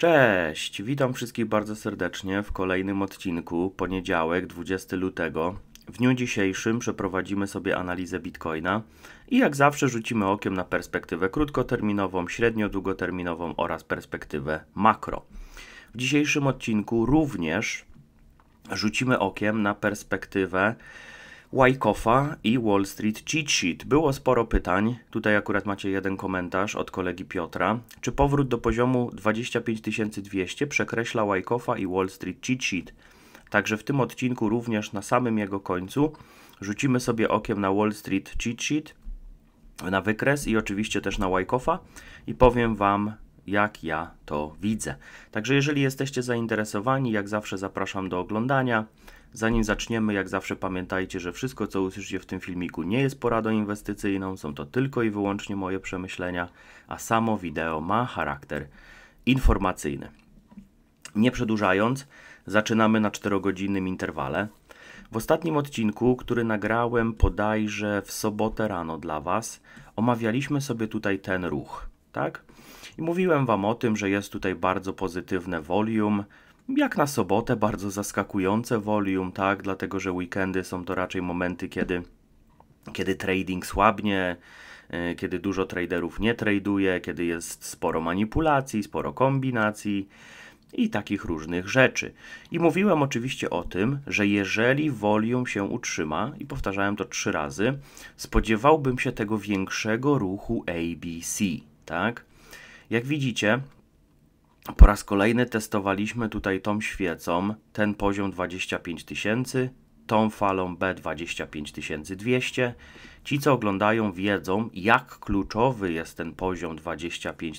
Cześć, witam wszystkich bardzo serdecznie w kolejnym odcinku, poniedziałek, 20 lutego. W dniu dzisiejszym przeprowadzimy sobie analizę Bitcoina i jak zawsze rzucimy okiem na perspektywę krótkoterminową, średnio-długoterminową oraz perspektywę makro. W dzisiejszym odcinku również rzucimy okiem na perspektywę Wyckofa i Wall Street Cheat Sheet. Było sporo pytań, tutaj akurat macie jeden komentarz od kolegi Piotra. Czy powrót do poziomu 25 200 przekreśla Wyckofa i Wall Street Cheat Sheet? Także w tym odcinku również na samym jego końcu rzucimy sobie okiem na Wall Street Cheat Sheet, na wykres i oczywiście też na Wyckofa i powiem Wam, jak ja to widzę. Także jeżeli jesteście zainteresowani, jak zawsze zapraszam do oglądania. Zanim zaczniemy, jak zawsze pamiętajcie, że wszystko, co usłyszycie w tym filmiku, nie jest poradą inwestycyjną, są to tylko i wyłącznie moje przemyślenia, a samo wideo ma charakter informacyjny. Nie przedłużając, zaczynamy na 4-godzinnym interwale. W ostatnim odcinku, który nagrałem bodajże w sobotę rano dla Was, omawialiśmy sobie tutaj ten ruch, tak? I mówiłem Wam o tym, że jest tutaj bardzo pozytywne volume, jak na sobotę bardzo zaskakujące volume, tak? Dlatego, że weekendy są to raczej momenty, kiedy trading słabnie, kiedy dużo traderów nie traduje, kiedy jest sporo manipulacji, sporo kombinacji i takich różnych rzeczy. I mówiłem oczywiście o tym, że jeżeli volume się utrzyma, i powtarzałem to 3 razy, spodziewałbym się tego większego ruchu ABC, tak? Jak widzicie, po raz kolejny testowaliśmy tutaj tą świecą ten poziom 25 000, tą falą B 25 200. Ci, co oglądają, wiedzą, jak kluczowy jest ten poziom 25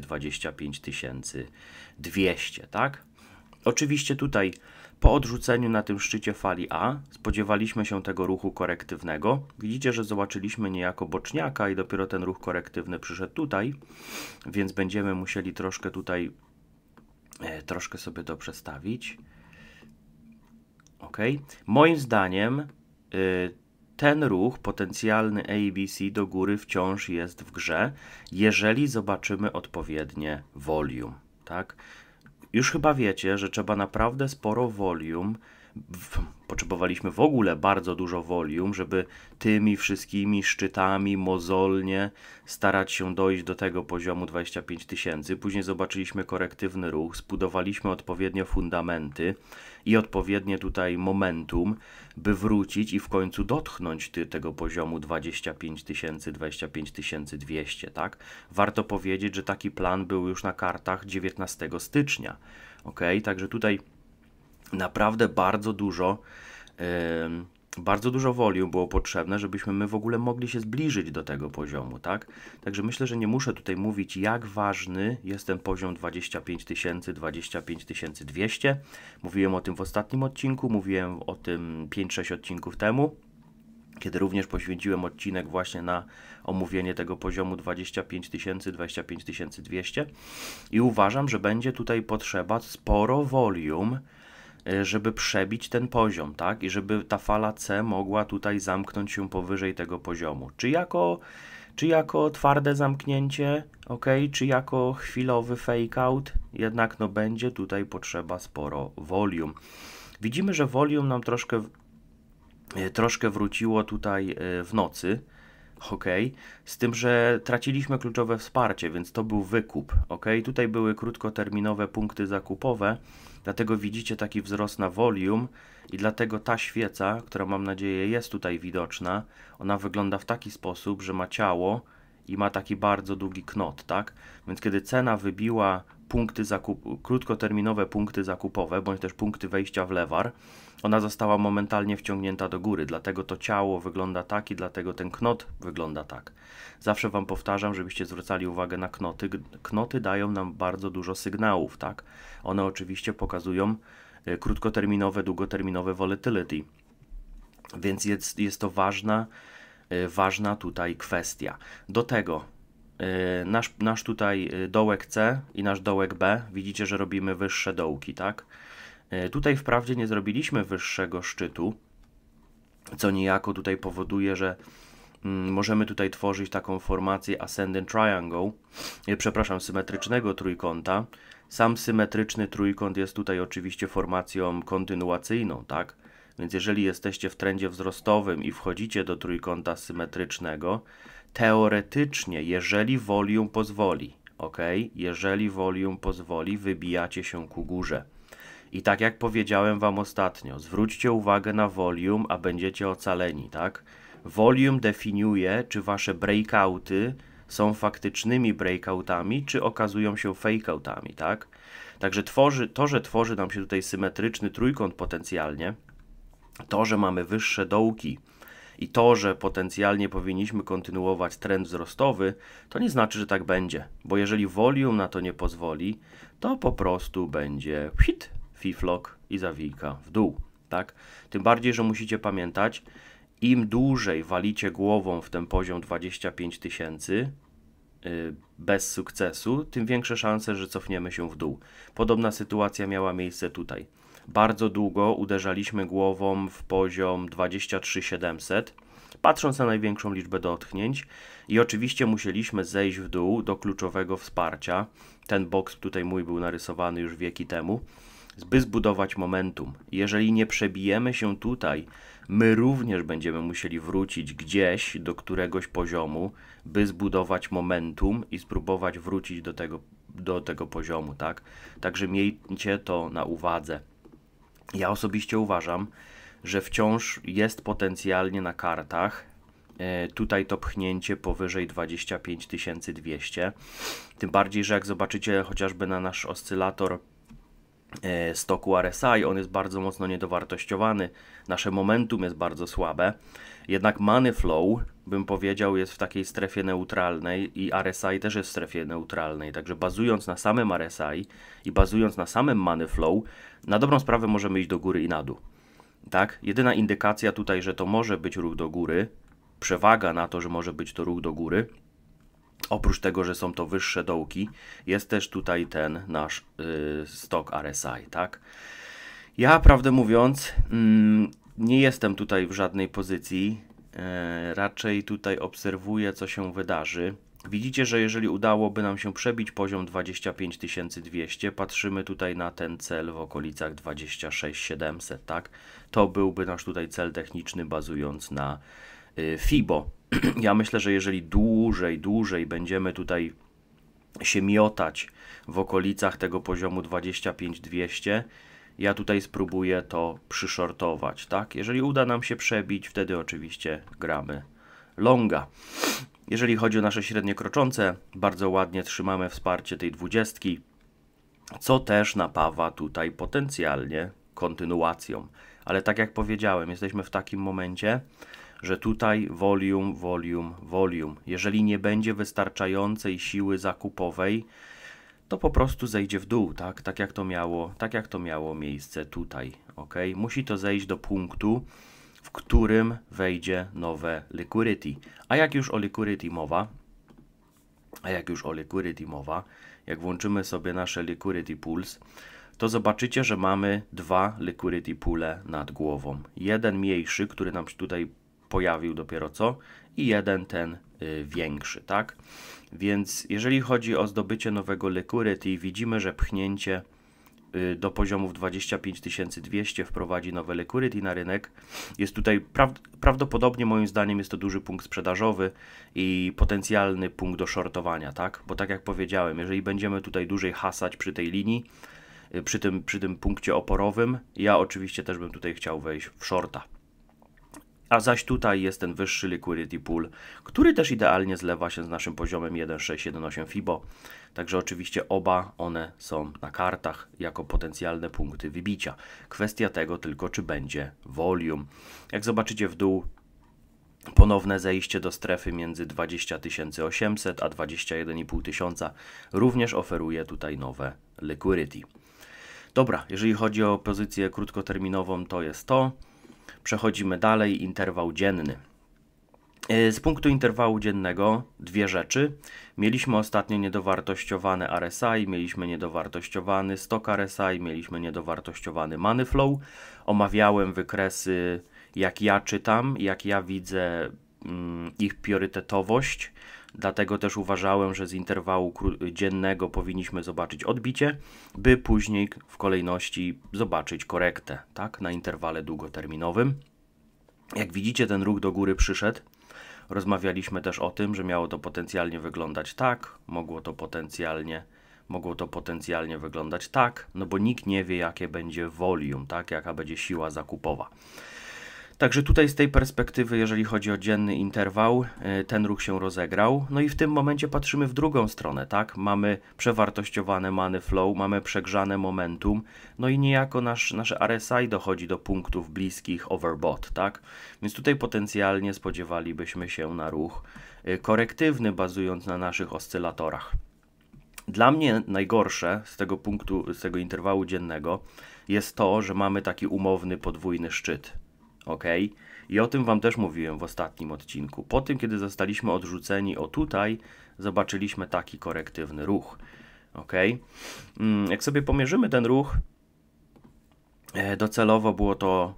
200, tak? Oczywiście tutaj po odrzuceniu na tym szczycie fali A spodziewaliśmy się tego ruchu korektywnego. Widzicie, że zobaczyliśmy niejako boczniaka i dopiero ten ruch korektywny przyszedł tutaj, więc będziemy musieli troszkę tutaj sobie to przestawić. Ok. Moim zdaniem ten ruch potencjalny ABC do góry wciąż jest w grze, jeżeli zobaczymy odpowiednie volume, tak? Już chyba wiecie, że trzeba naprawdę sporo volume, potrzebowaliśmy w ogóle bardzo dużo volume, żeby tymi wszystkimi szczytami mozolnie starać się dojść do tego poziomu 25 000. Później zobaczyliśmy korektywny ruch, zbudowaliśmy odpowiednio fundamenty i odpowiednie tutaj momentum, by wrócić i w końcu dotknąć tego poziomu 25 200, tak? Warto powiedzieć, że taki plan był już na kartach 19 stycznia. Ok, także tutaj naprawdę bardzo dużo volume było potrzebne, żebyśmy my w ogóle mogli się zbliżyć do tego poziomu, tak? Także myślę, że nie muszę tutaj mówić, jak ważny jest ten poziom 25 200. Mówiłem o tym w ostatnim odcinku, mówiłem o tym 5-6 odcinków temu, kiedy również poświęciłem odcinek właśnie na omówienie tego poziomu 25 200 i uważam, że będzie tutaj potrzeba sporo volume, żeby przebić ten poziom, tak? I żeby ta fala C mogła tutaj zamknąć się powyżej tego poziomu. Czy jako twarde zamknięcie, ok? Czy jako chwilowy fake out? Jednak no będzie tutaj potrzeba sporo volume. Widzimy, że volume nam troszkę wróciło tutaj w nocy, ok? Z tym, że traciliśmy kluczowe wsparcie, więc to był wykup, ok? Tutaj były krótkoterminowe punkty zakupowe, dlatego widzicie taki wzrost na volume i dlatego ta świeca, która mam nadzieję jest tutaj widoczna, ona wygląda w taki sposób, że ma ciało i ma taki bardzo długi knot, tak? Więc kiedy cena wybiła krótkoterminowe punkty zakupowe, bądź też punkty wejścia w lewar, ona została momentalnie wciągnięta do góry, dlatego to ciało wygląda tak i dlatego ten knot wygląda tak. Zawsze Wam powtarzam, żebyście zwracali uwagę na knoty. Knoty dają nam bardzo dużo sygnałów, tak? One oczywiście pokazują krótkoterminowe, długoterminowe volatility, więc jest to ważna tutaj kwestia. Do tego nasz tutaj dołek C i nasz dołek B, widzicie, że robimy wyższe dołki, tak? Tutaj wprawdzie nie zrobiliśmy wyższego szczytu, co niejako tutaj powoduje, że możemy tutaj tworzyć taką formację Ascending Triangle, symetrycznego trójkąta. Sam symetryczny trójkąt jest tutaj oczywiście formacją kontynuacyjną, tak? Więc jeżeli jesteście w trendzie wzrostowym i wchodzicie do trójkąta symetrycznego, teoretycznie, jeżeli volume pozwoli, ok? Jeżeli volume pozwoli, wybijacie się ku górze. I tak jak powiedziałem Wam ostatnio, zwróćcie uwagę na volume, a będziecie ocaleni, tak? Volume definiuje, czy Wasze breakouty są faktycznymi breakoutami, czy okazują się fakeoutami, tak? Także że tworzy nam się tutaj symetryczny trójkąt potencjalnie, to, że mamy wyższe dołki i to, że potencjalnie powinniśmy kontynuować trend wzrostowy, to nie znaczy, że tak będzie, bo jeżeli volume na to nie pozwoli, to po prostu będzie fiflok i zawijka w dół, tak? Tym bardziej, że musicie pamiętać, im dłużej walicie głową w ten poziom 25 000 bez sukcesu, tym większe szanse, że cofniemy się w dół. Podobna sytuacja miała miejsce tutaj. Bardzo długo uderzaliśmy głową w poziom 23 700, patrząc na największą liczbę dotknięć i oczywiście musieliśmy zejść w dół do kluczowego wsparcia. Ten boks tutaj mój był narysowany już wieki temu, by zbudować momentum. Jeżeli nie przebijemy się tutaj, my również będziemy musieli wrócić gdzieś do któregoś poziomu, by zbudować momentum i spróbować wrócić do tego poziomu, tak? Także miejcie to na uwadze. Ja osobiście uważam, że wciąż jest potencjalnie na kartach tutaj to pchnięcie powyżej 25 200. Tym bardziej, że jak zobaczycie chociażby na nasz oscylator stoku RSI, on jest bardzo mocno niedowartościowany, nasze momentum jest bardzo słabe, jednak money flow, bym powiedział, jest w takiej strefie neutralnej i RSI też jest w strefie neutralnej, także bazując na samym RSI i bazując na samym money flow, na dobrą sprawę możemy iść do góry i na dół, tak? Jedyna indykacja tutaj, że to może być ruch do góry, przewaga na to, że może być to ruch do góry, oprócz tego, że są to wyższe dołki, jest też tutaj ten nasz stok RSI, tak? Ja, prawdę mówiąc, nie jestem tutaj w żadnej pozycji, raczej tutaj obserwuję, co się wydarzy. Widzicie, że jeżeli udałoby nam się przebić poziom 25 200, patrzymy tutaj na ten cel w okolicach 26 700, tak? To byłby nasz tutaj cel techniczny, bazując na FIBO. Ja myślę, że jeżeli dłużej będziemy tutaj się miotać w okolicach tego poziomu 25 200, ja tutaj spróbuję to przyshortować, tak? Jeżeli uda nam się przebić, wtedy oczywiście gramy longa. Jeżeli chodzi o nasze średnie kroczące, bardzo ładnie trzymamy wsparcie tej 20, co też napawa tutaj potencjalnie kontynuacją. Ale tak jak powiedziałem, jesteśmy w takim momencie, że tutaj volume. Jeżeli nie będzie wystarczającej siły zakupowej, to po prostu zejdzie w dół, tak? Tak jak to miało miejsce tutaj, ok? Musi to zejść do punktu, w którym wejdzie nowe liquidity. A jak już o liquidity mowa, jak włączymy sobie nasze liquidity pools, to zobaczycie, że mamy dwa liquidity poole nad głową. Jeden mniejszy, który nam się tutaj pojawił dopiero co, i jeden ten większy, tak? Więc jeżeli chodzi o zdobycie nowego liquidity, widzimy, że pchnięcie do poziomów 25 200 wprowadzi nowe liquidity na rynek. Jest tutaj prawdopodobnie, moim zdaniem, jest to duży punkt sprzedażowy i potencjalny punkt do shortowania, tak? Bo tak jak powiedziałem, jeżeli będziemy tutaj dłużej hasać przy tej linii, przy tym punkcie oporowym, ja oczywiście też bym tutaj chciał wejść w shorta. A zaś tutaj jest ten wyższy liquidity pool, który też idealnie zlewa się z naszym poziomem 1.6, 1.8 FIBO. Także oczywiście oba one są na kartach jako potencjalne punkty wybicia. Kwestia tego tylko, czy będzie volume. Jak zobaczycie w dół, ponowne zejście do strefy między 20 800 a 21 500 również oferuje tutaj nowe liquidity. Dobra, jeżeli chodzi o pozycję krótkoterminową, to jest to. Przechodzimy dalej, interwał dzienny. Z punktu interwału dziennego dwie rzeczy. Mieliśmy ostatnio niedowartościowany RSI, mieliśmy niedowartościowany stok RSI, mieliśmy niedowartościowany money flow. Omawiałem wykresy, jak ja czytam, jak ja widzę ich priorytetowość. Dlatego też uważałem, że z interwału dziennego powinniśmy zobaczyć odbicie, by później w kolejności zobaczyć korektę, tak, na interwale długoterminowym. Jak widzicie, ten ruch do góry przyszedł. Rozmawialiśmy też o tym, że miało to potencjalnie wyglądać tak, mogło to potencjalnie wyglądać tak, no bo nikt nie wie, jakie będzie volume, tak, jaka będzie siła zakupowa. Także tutaj z tej perspektywy, jeżeli chodzi o dzienny interwał, ten ruch się rozegrał. No i w tym momencie patrzymy w drugą stronę, tak? Mamy przewartościowane money flow, mamy przegrzane momentum, no i niejako nasze RSI dochodzi do punktów bliskich overbought, tak? Więc tutaj potencjalnie spodziewalibyśmy się na ruch korektywny, bazując na naszych oscylatorach. Dla mnie najgorsze z tego interwału dziennego jest to, że mamy taki umowny podwójny szczyt. Ok? I o tym Wam też mówiłem w ostatnim odcinku. Po tym, kiedy zostaliśmy odrzuceni tutaj, zobaczyliśmy taki korektywny ruch. Ok? Jak sobie pomierzymy ten ruch, docelowo było to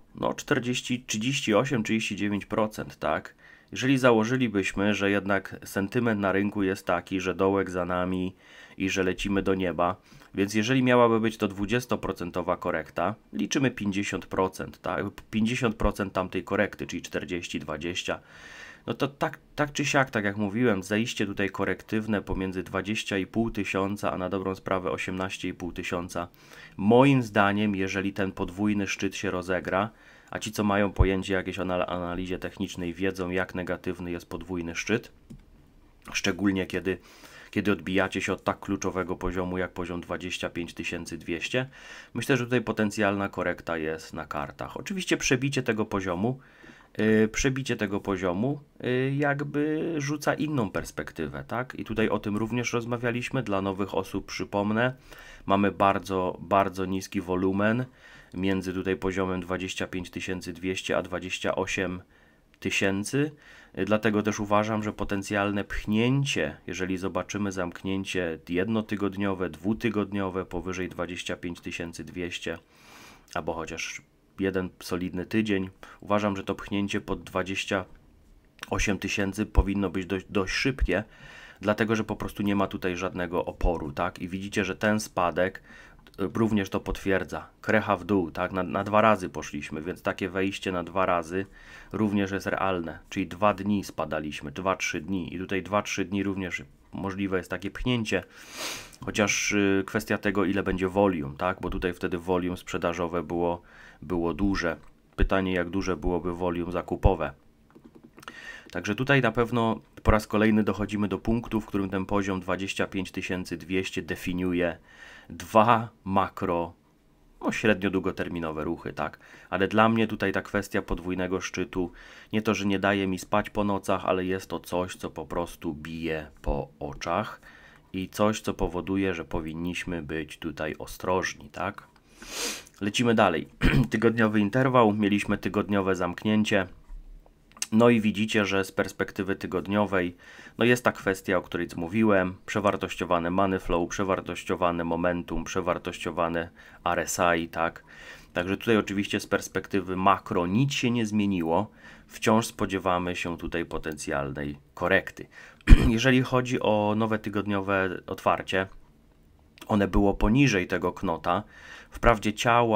38-39%, tak? Jeżeli założylibyśmy, że jednak sentyment na rynku jest taki, że dołek za nami i że lecimy do nieba, więc jeżeli miałaby być to 20% korekta, liczymy 50%, tak? 50% tamtej korekty, czyli 40-20%, no to tak czy siak, tak jak mówiłem, zajście tutaj korektywne pomiędzy 20,5 tysiąca, a na dobrą sprawę 18,5 tysiąca, moim zdaniem, jeżeli ten podwójny szczyt się rozegra, a ci, co mają pojęcie jakiejś analizie technicznej, wiedzą, jak negatywny jest podwójny szczyt, szczególnie kiedy odbijacie się od tak kluczowego poziomu jak poziom 25 200. Myślę, że tutaj potencjalna korekta jest na kartach. Oczywiście przebicie tego poziomu jakby rzuca inną perspektywę, tak? I tutaj o tym również rozmawialiśmy. Dla nowych osób przypomnę, mamy bardzo, bardzo niski wolumen między tutaj poziomem 25 200 a 28 tysięcy. Dlatego też uważam, że potencjalne pchnięcie, jeżeli zobaczymy zamknięcie jednotygodniowe, dwutygodniowe powyżej 25 200 albo chociaż jeden solidny tydzień, uważam, że to pchnięcie pod 28 tysięcy powinno być dość szybkie, dlatego że po prostu nie ma tutaj żadnego oporu, tak? I widzicie, że ten spadek również to potwierdza. Krecha w dół, tak? Na 2 razy poszliśmy, więc takie wejście na 2 razy również jest realne, czyli 2 dni spadaliśmy, 2-3 dni i tutaj 2-3 dni również możliwe jest takie pchnięcie, chociaż kwestia tego, ile będzie volume, tak? Bo tutaj wtedy volume sprzedażowe było duże. Pytanie, jak duże byłoby volume zakupowe. Także tutaj na pewno po raz kolejny dochodzimy do punktu, w którym ten poziom 25 200 definiuje 2 makro, średnio długoterminowe ruchy, tak? Ale dla mnie tutaj ta kwestia podwójnego szczytu, nie to, że nie daje mi spać po nocach, ale jest to coś, co po prostu bije po oczach i coś, co powoduje, że powinniśmy być tutaj ostrożni, tak? Lecimy dalej. Tygodniowy interwał, mieliśmy tygodniowe zamknięcie. No i widzicie, że z perspektywy tygodniowej jest ta kwestia, o której mówiłem, przewartościowane money flow, przewartościowane momentum, przewartościowane RSI, tak? Także tutaj oczywiście z perspektywy makro nic się nie zmieniło, wciąż spodziewamy się tutaj potencjalnej korekty. Jeżeli chodzi o nowe tygodniowe otwarcie, one było poniżej tego knota, wprawdzie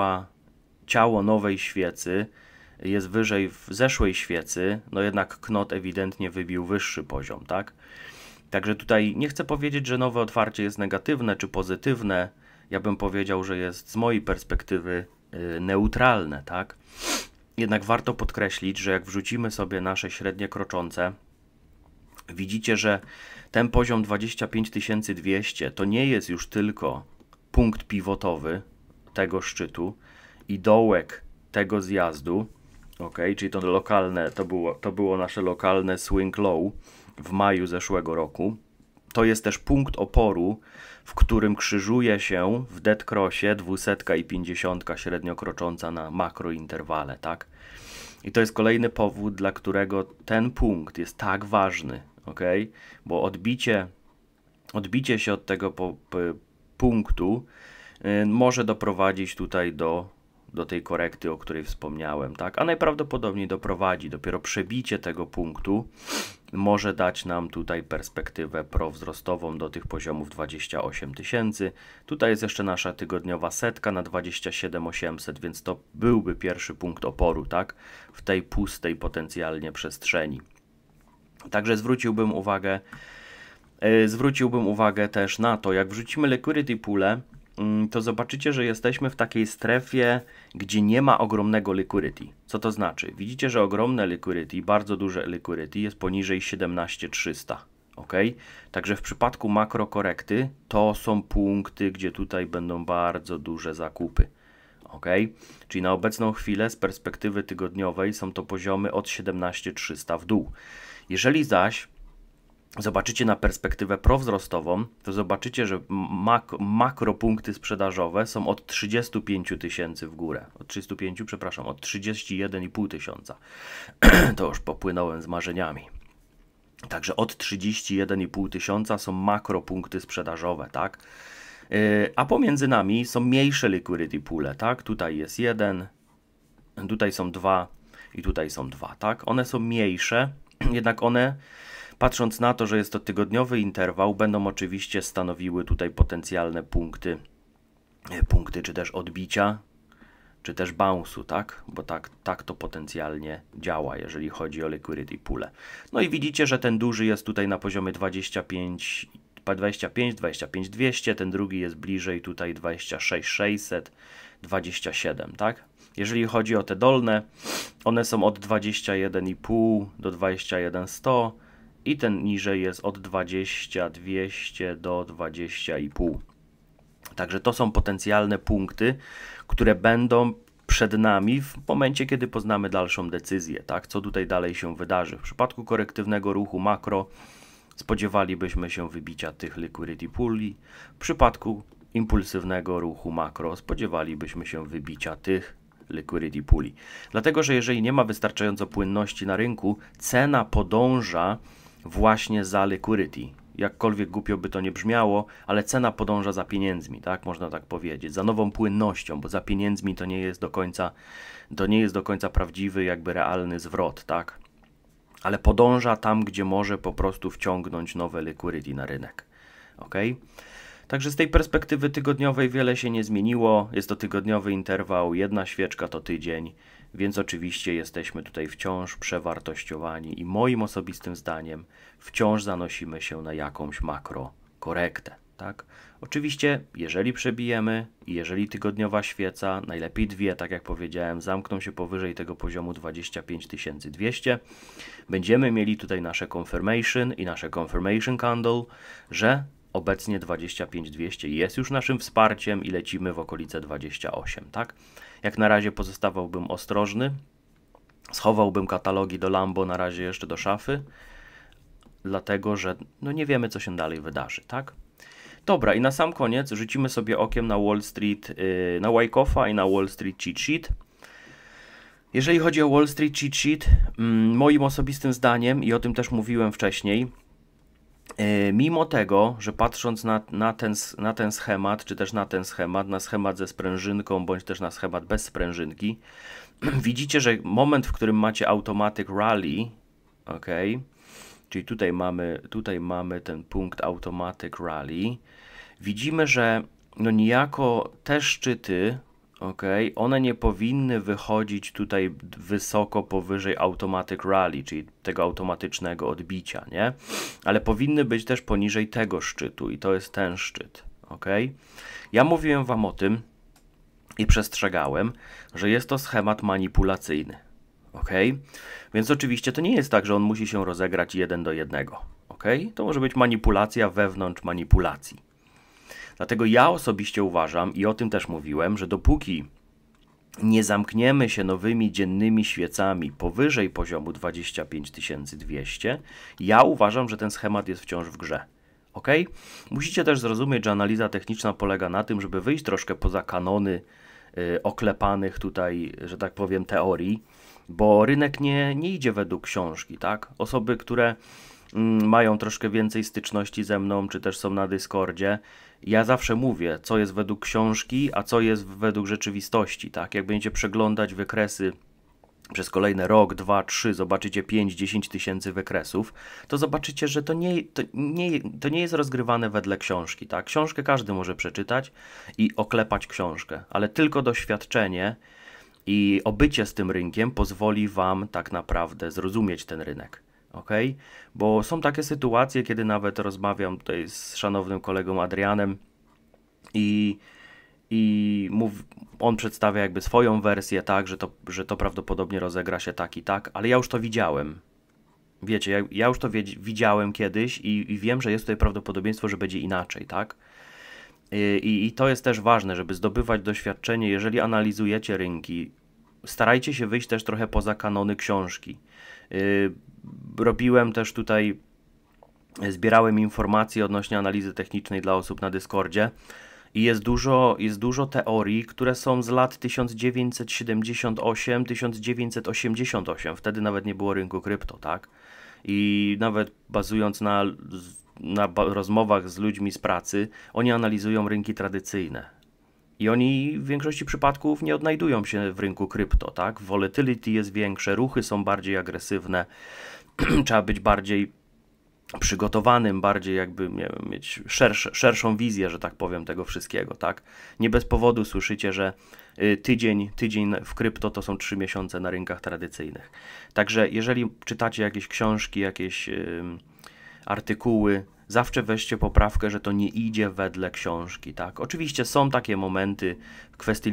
ciało nowej świecy jest wyżej w zeszłej świecy, jednak knot ewidentnie wybił wyższy poziom, tak? Także tutaj nie chcę powiedzieć, że nowe otwarcie jest negatywne czy pozytywne, ja bym powiedział, że jest z mojej perspektywy neutralne, tak? Jednak warto podkreślić, że jak wrzucimy sobie nasze średnie kroczące, widzicie, że ten poziom 25 200 to nie jest już tylko punkt pivotowy tego szczytu i dołek tego zjazdu, czyli to lokalne, to było nasze lokalne swing low w maju zeszłego roku. To jest też punkt oporu, w którym krzyżuje się w dead crossie 200 i 50 średnio krocząca na makrointerwale, tak? I to jest kolejny powód, dla którego ten punkt jest tak ważny, bo odbicie się od tego punktu może doprowadzić tutaj do tej korekty, o której wspomniałem, tak? A najprawdopodobniej doprowadzi. Dopiero przebicie tego punktu może dać nam tutaj perspektywę prowzrostową do tych poziomów 28 tysięcy. Tutaj jest jeszcze nasza tygodniowa setka na 27 800, więc to byłby pierwszy punkt oporu, tak? W tej pustej potencjalnie przestrzeni. Także zwróciłbym uwagę też na to, jak wrzucimy liquidity pool'e, to zobaczycie, że jesteśmy w takiej strefie, gdzie nie ma ogromnego liquidity. Co to znaczy? Widzicie, że ogromne liquidity, bardzo duże liquidity jest poniżej 17300. Ok? Także w przypadku makrokorekty to są punkty, gdzie tutaj będą bardzo duże zakupy. Ok? Czyli na obecną chwilę z perspektywy tygodniowej są to poziomy od 17300 w dół. Jeżeli zaś zobaczycie na perspektywę prowzrostową, to zobaczycie, że makropunkty sprzedażowe są od 35 tysięcy w górę. Od 31,5 tysiąca. To już popłynąłem z marzeniami. Także od 31,5 tysiąca są makropunkty sprzedażowe, tak? A pomiędzy nami są mniejsze liquidity poole, tak? Tutaj jest 1, tutaj są 2 i tutaj są 2, tak? One są mniejsze, jednak one, patrząc na to, że jest to tygodniowy interwał, będą oczywiście stanowiły tutaj potencjalne punkty czy też odbicia, czy też bounce'u, tak? Bo tak to potencjalnie działa, jeżeli chodzi o liquidity pool. No i widzicie, że ten duży jest tutaj na poziomie 25 200, ten drugi jest bliżej tutaj 26 600, 27, tak? Jeżeli chodzi o te dolne, one są od 21,5 do 21,100 i ten niżej jest od 20,200 do 20,5. Także to są potencjalne punkty, które będą przed nami w momencie, kiedy poznamy dalszą decyzję, tak? Co tutaj dalej się wydarzy. W przypadku korektywnego ruchu makro spodziewalibyśmy się wybicia tych liquidity pooli. W przypadku impulsywnego ruchu makro spodziewalibyśmy się wybicia tych liquidity pooli. Dlatego, że jeżeli nie ma wystarczająco płynności na rynku, cena podąża właśnie za liquidity. Jakkolwiek głupio by to nie brzmiało, ale cena podąża za pieniędzmi, tak? Można tak powiedzieć, za nową płynnością, bo za pieniędzmi to nie jest do końca prawdziwy, jakby realny zwrot, tak? Ale podąża tam, gdzie może po prostu wciągnąć nowe liquidity na rynek. Ok? Także z tej perspektywy tygodniowej wiele się nie zmieniło. Jest to tygodniowy interwał, jedna świeczka to tydzień, więc oczywiście jesteśmy tutaj wciąż przewartościowani i moim osobistym zdaniem wciąż zanosimy się na jakąś makrokorektę. Tak? Oczywiście, jeżeli przebijemy i jeżeli tygodniowa świeca, najlepiej dwie, tak jak powiedziałem, zamkną się powyżej tego poziomu 25 200, będziemy mieli tutaj nasze confirmation i nasze confirmation candle, że obecnie 25 200 jest już naszym wsparciem i lecimy w okolice 28, tak? Jak na razie pozostawałbym ostrożny, schowałbym katalogi do Lambo na razie jeszcze do szafy, dlatego że no nie wiemy, co się dalej wydarzy, tak? Dobra, i na sam koniec rzucimy sobie okiem na Wall Street, na Wyckofa i na Wall Street Cheat Sheet. Jeżeli chodzi o Wall Street Cheat Sheet, moim osobistym zdaniem, i o tym też mówiłem wcześniej, mimo tego, że patrząc na ten schemat, czy też na schemat ze sprężynką, bądź też na schemat bez sprężynki, widzicie, że moment, w którym macie automatic rally, ok, czyli tutaj mamy ten punkt automatic rally, widzimy, że no niejako te szczyty, one nie powinny wychodzić tutaj wysoko powyżej automatic rally, czyli tego automatycznego odbicia, nie? Ale powinny być też poniżej tego szczytu i to jest ten szczyt, Ja mówiłem Wam o tym i przestrzegałem, że jest to schemat manipulacyjny, Więc oczywiście to nie jest tak, że on musi się rozegrać 1 do 1, To może być manipulacja wewnątrz manipulacji. Dlatego ja osobiście uważam, i o tym też mówiłem, że dopóki nie zamkniemy się nowymi dziennymi świecami powyżej poziomu 25 200, ja uważam, że ten schemat jest wciąż w grze. Musicie też zrozumieć, że analiza techniczna polega na tym, żeby wyjść troszkę poza kanony oklepanych tutaj, że tak powiem, teorii, bo rynek nie idzie według książki, tak? Osoby, które mają troszkę więcej styczności ze mną, czy też są na Discordzie. Ja zawsze mówię, co jest według książki, a co jest według rzeczywistości, tak? Jak będziecie przeglądać wykresy przez kolejny rok, 2, 3, zobaczycie 5, 10 tysięcy wykresów, to zobaczycie, że to nie jest rozgrywane wedle książki, tak? Książkę każdy może przeczytać i oklepać książkę, ale tylko doświadczenie i obycie z tym rynkiem pozwoli wam tak naprawdę zrozumieć ten rynek. Ok? Bo są takie sytuacje, kiedy nawet rozmawiam tutaj z szanownym kolegą Adrianem i on przedstawia jakby swoją wersję, tak, że to prawdopodobnie rozegra się tak i tak, ale ja już to widziałem. Wiecie, ja już to widziałem kiedyś i wiem, że jest tutaj prawdopodobieństwo, że będzie inaczej, tak? I to jest też ważne, żeby zdobywać doświadczenie, jeżeli analizujecie rynki, starajcie się wyjść też trochę poza kanony książki. Robiłem też tutaj, zbierałem informacje odnośnie analizy technicznej dla osób na Discordzie i jest dużo teorii, które są z lat 1978-1988, wtedy nawet nie było rynku krypto, tak? I nawet bazując na rozmowach z ludźmi z pracy, oni analizują rynki tradycyjne. I oni w większości przypadków nie odnajdują się w rynku krypto, tak? Volatility jest większe, ruchy są bardziej agresywne, trzeba być bardziej przygotowanym, bardziej jakby, nie wiem, mieć szerszą wizję, że tak powiem, tego wszystkiego, tak? Nie bez powodu słyszycie, że tydzień w krypto to są 3 miesiące na rynkach tradycyjnych. Także jeżeli czytacie jakieś książki, jakieś artykuły, zawsze weźcie poprawkę, że to nie idzie wedle książki, tak? Oczywiście są takie momenty w kwestii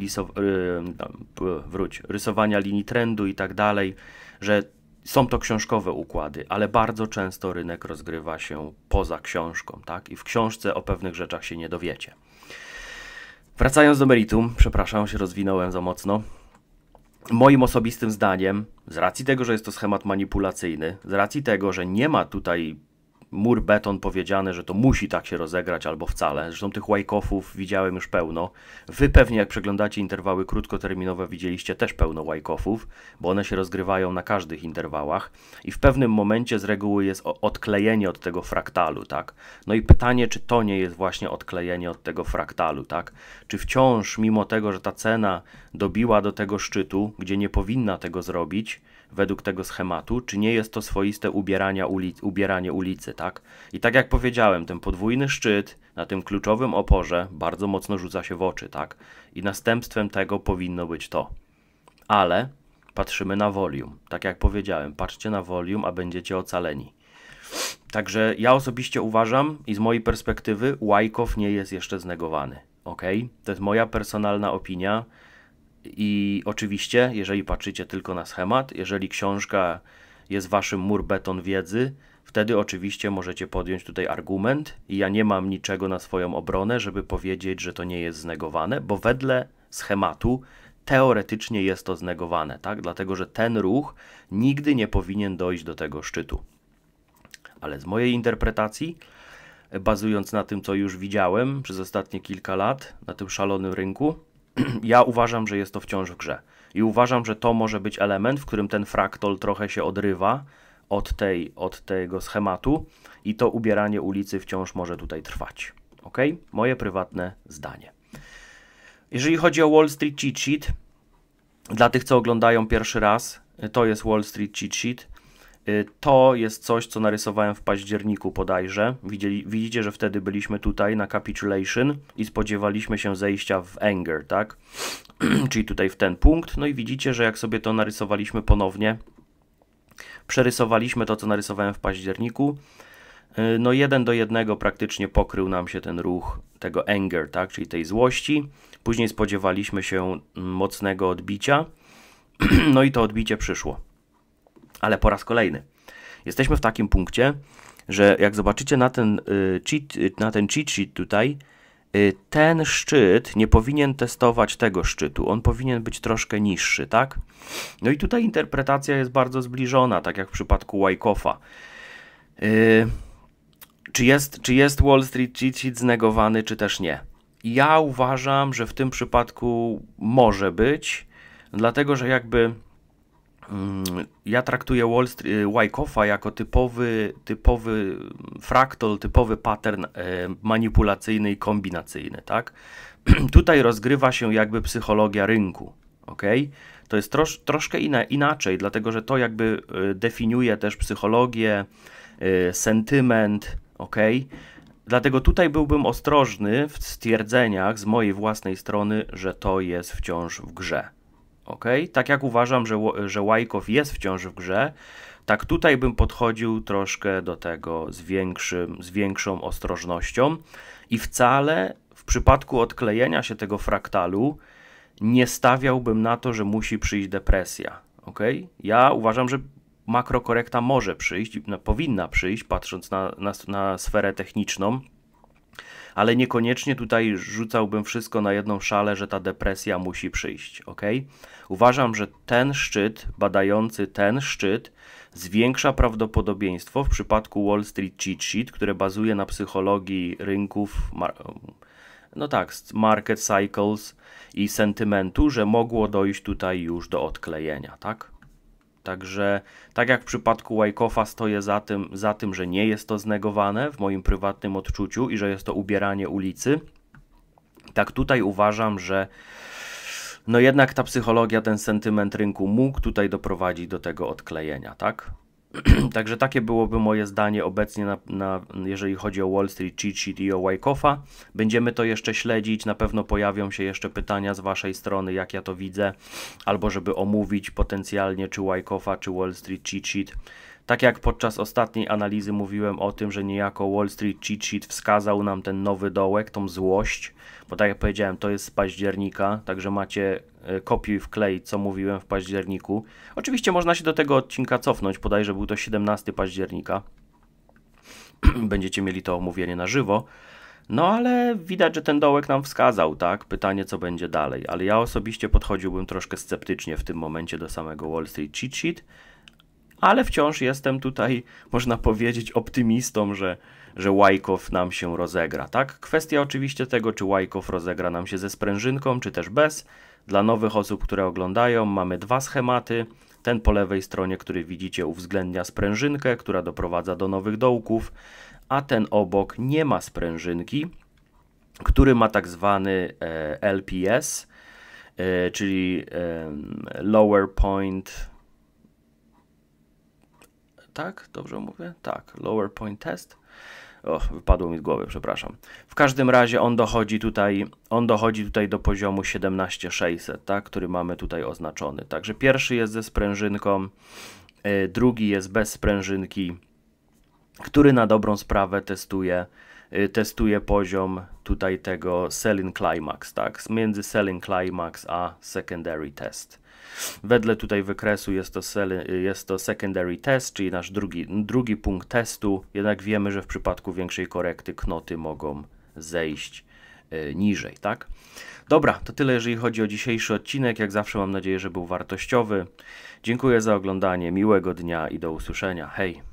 rysowania linii trendu i tak dalej, że są to książkowe układy, ale bardzo często rynek rozgrywa się poza książką, tak? I w książce o pewnych rzeczach się nie dowiecie. Wracając do meritum, przepraszam, się rozwinąłem za mocno. Moim osobistym zdaniem, z racji tego, że jest to schemat manipulacyjny, z racji tego, że nie ma tutaj mur beton powiedziane, że to musi tak się rozegrać albo wcale. Zresztą tych łajkofów widziałem już pełno. Wy pewnie jak przeglądacie interwały krótkoterminowe widzieliście też pełno łajkofów, bo one się rozgrywają na każdych interwałach i w pewnym momencie z reguły jest odklejenie od tego fraktalu, tak? No i pytanie, czy to nie jest właśnie odklejenie od tego fraktalu, tak? Czy wciąż, mimo tego, że ta cena dobiła do tego szczytu, gdzie nie powinna tego zrobić, według tego schematu, czy nie jest to swoiste ubieranie ulicy, tak? I tak jak powiedziałem, ten podwójny szczyt na tym kluczowym oporze bardzo mocno rzuca się w oczy, tak? I następstwem tego powinno być to. Ale patrzymy na volume. Tak jak powiedziałem, patrzcie na volume, a będziecie ocaleni. Także ja osobiście uważam i z mojej perspektywy Wyckoff nie jest jeszcze znegowany, ok? To jest moja personalna opinia. I oczywiście, jeżeli patrzycie tylko na schemat, jeżeli książka jest waszym mur beton wiedzy, wtedy oczywiście możecie podjąć tutaj argument i ja nie mam niczego na swoją obronę, żeby powiedzieć, że to nie jest znegowane, bo wedle schematu teoretycznie jest to znegowane, tak? Dlatego, że ten ruch nigdy nie powinien dojść do tego szczytu. Ale z mojej interpretacji, bazując na tym, co już widziałem przez ostatnie kilka lat na tym szalonym rynku, ja uważam, że jest to wciąż w grze. I uważam, że to może być element, w którym ten fraktal trochę się odrywa od tego schematu i to ubieranie ulicy wciąż może tutaj trwać. Ok? Moje prywatne zdanie. Jeżeli chodzi o Wall Street Cheat Sheet, dla tych, co oglądają pierwszy raz, to jest Wall Street Cheat Sheet. To jest coś, co narysowałem w październiku bodajże. Widzicie, że wtedy byliśmy tutaj na Capitulation i spodziewaliśmy się zejścia w Anger, tak? Czyli tutaj w ten punkt. No i widzicie, że jak sobie to narysowaliśmy ponownie, przerysowaliśmy to, co narysowałem w październiku. No 1:1 praktycznie pokrył nam się ten ruch tego Anger, tak? Czyli tej złości. Później spodziewaliśmy się mocnego odbicia. No i to odbicie przyszło. Ale po raz kolejny. Jesteśmy w takim punkcie, że jak zobaczycie na ten cheat sheet tutaj, ten szczyt nie powinien testować tego szczytu. On powinien być troszkę niższy, tak? No i tutaj interpretacja jest bardzo zbliżona, tak jak w przypadku Wyckoffa. Czy jest Wall Street Cheat Sheet znegowany, czy też nie? Ja uważam, że w tym przypadku może być, dlatego że jakby Ja traktuję Wyckoff'a jako typowy fraktal, typowy pattern manipulacyjny i kombinacyjny, tak? Tutaj rozgrywa się jakby psychologia rynku, ok? To jest troszkę inaczej, dlatego że to jakby definiuje też psychologię, sentyment, ok? Dlatego tutaj byłbym ostrożny w stwierdzeniach z mojej własnej strony, że to jest wciąż w grze. Ok? Tak jak uważam, że Wyckoff jest wciąż w grze, tak tutaj bym podchodził troszkę do tego z większą ostrożnością i wcale w przypadku odklejenia się tego fraktalu nie stawiałbym na to, że musi przyjść depresja. Ok? Ja uważam, że makrokorekta może przyjść, powinna przyjść, patrząc na sferę techniczną, ale niekoniecznie tutaj rzucałbym wszystko na jedną szalę, że ta depresja musi przyjść, ok? Uważam, że ten szczyt, badający ten szczyt, zwiększa prawdopodobieństwo w przypadku Wall Street Cheat Sheet, które bazuje na psychologii rynków, no tak, market cycles i sentymentu, że mogło dojść tutaj już do odklejenia, tak? Także, tak jak w przypadku Wyckoffa stoję za tym, że nie jest to znegowane w moim prywatnym odczuciu i że jest to ubieranie ulicy, tak tutaj uważam, że no jednak ta psychologia, ten sentyment rynku mógł tutaj doprowadzić do tego odklejenia, tak? Także takie byłoby moje zdanie obecnie, jeżeli chodzi o Wall Street Cheat Sheet i o Wyckoffa. Będziemy to jeszcze śledzić, na pewno pojawią się jeszcze pytania z Waszej strony, jak ja to widzę, albo żeby omówić potencjalnie czy Wyckoffa, czy Wall Street Cheat Sheet. Tak jak podczas ostatniej analizy mówiłem o tym, że niejako Wall Street Cheat Sheet wskazał nam ten nowy dołek, tą złość, bo tak jak powiedziałem, to jest z października, także macie kopiuj wklej, co mówiłem w październiku. Oczywiście można się do tego odcinka cofnąć, bodajże był to 17 października. Będziecie mieli to omówienie na żywo. No ale widać, że ten dołek nam wskazał, tak? Pytanie, co będzie dalej. Ale ja osobiście podchodziłbym troszkę sceptycznie w tym momencie do samego Wall Street Cheat Sheet. Ale wciąż jestem tutaj, można powiedzieć, optymistą, że Wyckoff nam się rozegra, tak? Kwestia oczywiście tego, czy Wyckoff rozegra nam się ze sprężynką, czy też bez. Dla nowych osób, które oglądają, mamy dwa schematy. Ten po lewej stronie, który widzicie, uwzględnia sprężynkę, która doprowadza do nowych dołków, a ten obok nie ma sprężynki, który ma tak zwany LPS, czyli Lower Point. Tak? Dobrze mówię? Tak, Lower Point Test. Wypadło mi z głowy, przepraszam. W każdym razie on dochodzi tutaj do poziomu 17600, tak? Który mamy tutaj oznaczony. Także pierwszy jest ze sprężynką, drugi jest bez sprężynki, który na dobrą sprawę testuje poziom tutaj tego Selling Climax, tak? Między Selling Climax a Secondary Test. Wedle tutaj wykresu jest to secondary test, czyli nasz drugi punkt testu, jednak wiemy, że w przypadku większej korekty knoty mogą zejść niżej, tak? Dobra, to tyle jeżeli chodzi o dzisiejszy odcinek. Jak zawsze mam nadzieję, że był wartościowy. Dziękuję za oglądanie, miłego dnia i do usłyszenia. Hej!